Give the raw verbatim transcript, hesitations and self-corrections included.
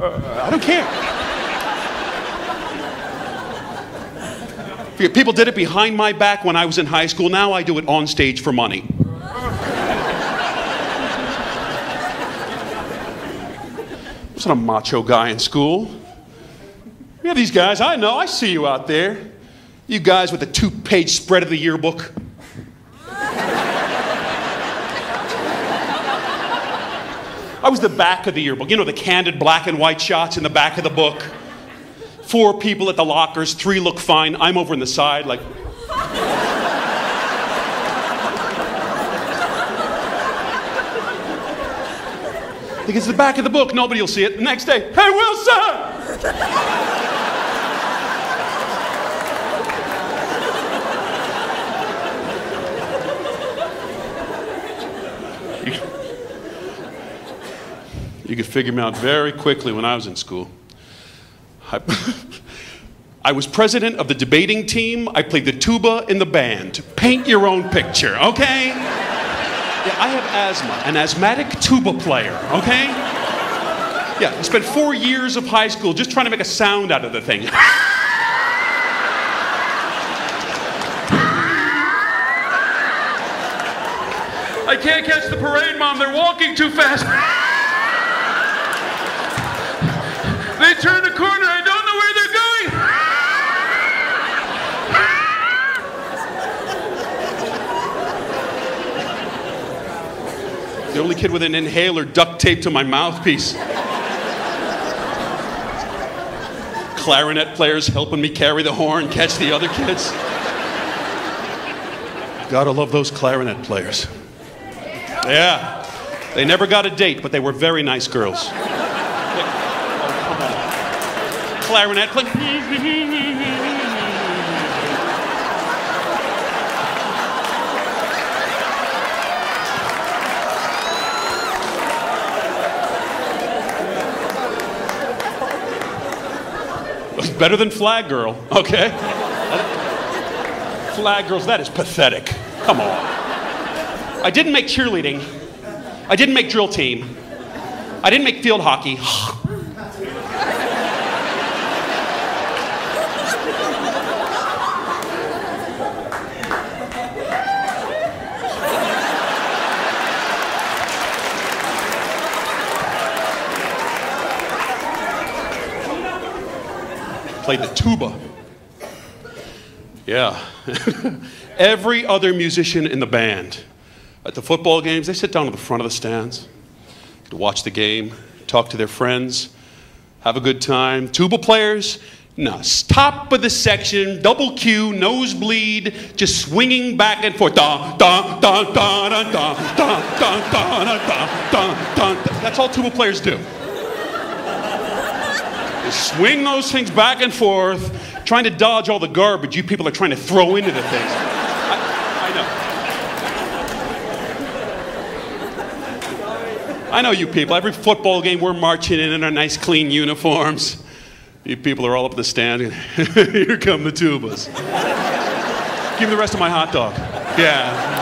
I don't care. People did it behind my back when I was in high school. Now I do it on stage for money. I wasn't a macho guy in school. We have these guys, I know, I see you out there. You guys with the two-page spread of the yearbook. I was the back of the yearbook. You know, the candid black and white shots in the back of the book. Four people at the lockers, three look fine. I'm over in the side like... I think it's the back of the book. Nobody will see it. The next day, hey, Wilson! You could figure me out very quickly when I was in school. I, I was president of the debating team. I played the tuba in the band. Paint your own picture, okay? Yeah, I have asthma, an asthmatic tuba player, okay? Yeah, I spent four years of high school just trying to make a sound out of the thing. I can't catch the parade, Mom. They're walking too fast. They turn the corner. I don't know where they're going. The only kid with an inhaler duct taped to my mouthpiece. Clarinet players helping me carry the horn, catch the other kids. Gotta love those clarinet players. Yeah. They never got a date, but they were very nice girls. Clarinet play. It was better than Flag Girl, okay? Flag Girls, that is pathetic. Come on. I didn't make cheerleading. I didn't make drill team. I didn't make field hockey. Played the tuba. Yeah. Every other musician in the band. At the football games, they sit down at the front of the stands to watch the game, talk to their friends, have a good time. Tuba players, no, top of the section, double Q, nosebleed, just swinging back and forth. Da, da, da, da, da, da, da, da, da, da, da, da. That's all tuba players do. Swing those things back and forth, trying to dodge all the garbage you people are trying to throw into the things. I, I know. I know you people. Every football game we're marching in in our nice clean uniforms. You people are all up at the stand. Here come the tubas. Give me the rest of my hot dog. Yeah.